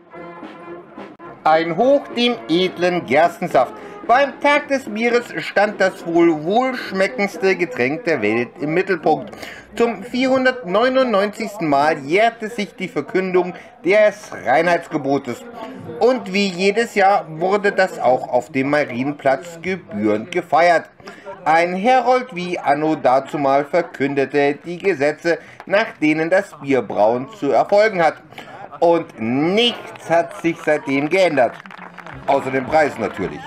Ein Hoch dem edlen Gerstensaft. Beim Tag des Bieres stand das wohl wohlschmeckendste Getränk der Welt im Mittelpunkt. Zum 499. Mal jährte sich die Verkündung des Reinheitsgebotes. Und wie jedes Jahr wurde das auch auf dem Marienplatz gebührend gefeiert. Ein Herold wie anno dazumal verkündete die Gesetze, nach denen das Bierbrauen zu erfolgen hat. Und nichts hat sich seitdem geändert. Außer dem Preis natürlich.